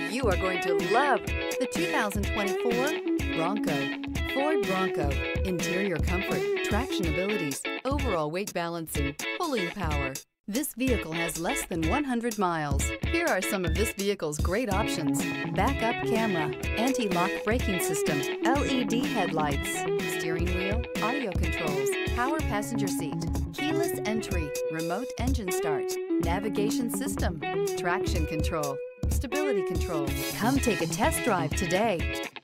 You are going to love the 2024 Bronco. Ford Bronco. Interior comfort, traction abilities, overall weight balancing, pulling power. This vehicle has less than 100 miles. Here are some of this vehicle's great options: backup camera, anti-lock braking system, LED headlights, steering wheel audio controls, power passenger seat, keyless entry, remote engine start, navigation system, traction control, stability control. Come take a test drive today.